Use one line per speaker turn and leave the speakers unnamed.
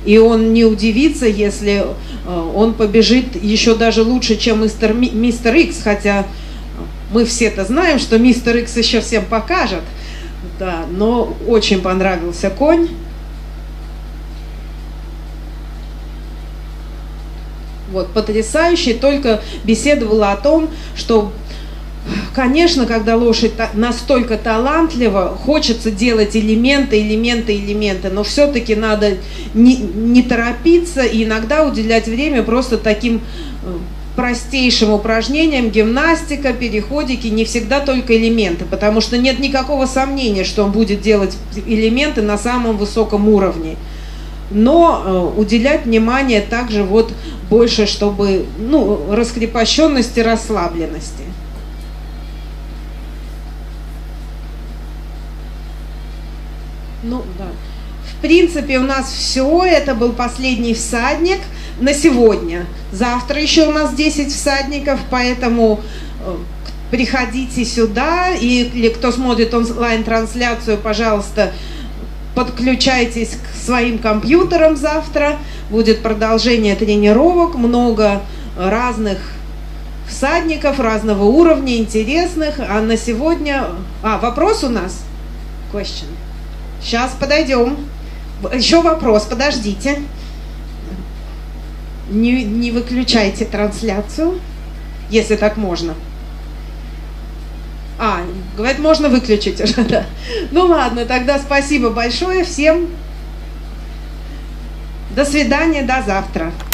и он не удивится, если он побежит еще даже лучше, чем мистер Икс, хотя мы все-то знаем, что мистер Икс еще всем покажет. Да, но очень понравился конь. Вот, потрясающе, только беседовала о том, что, конечно, когда лошадь настолько талантлива, хочется делать элементы, но все-таки надо не торопиться и иногда уделять время просто таким простейшим упражнениям, гимнастика, переходики, не всегда только элементы, потому что нет никакого сомнения, что он будет делать элементы на самом высоком уровне. Но уделять внимание также вот больше, чтобы, раскрепощенности, расслабленности. Да. В принципе, у нас все. Это был последний всадник на сегодня. Завтра еще у нас 10 всадников, поэтому приходите сюда. Или кто смотрит онлайн-трансляцию, пожалуйста, подключайтесь к своим компьютерам завтра. Будет продолжение тренировок, много разных всадников, разного уровня, интересных. А на сегодня... вопрос у нас? Question. Сейчас подойдем. Еще вопрос, подождите. Не выключайте трансляцию, если так можно. Говорят, можно выключить уже, да. Ну ладно, тогда спасибо большое всем. До свидания, до завтра.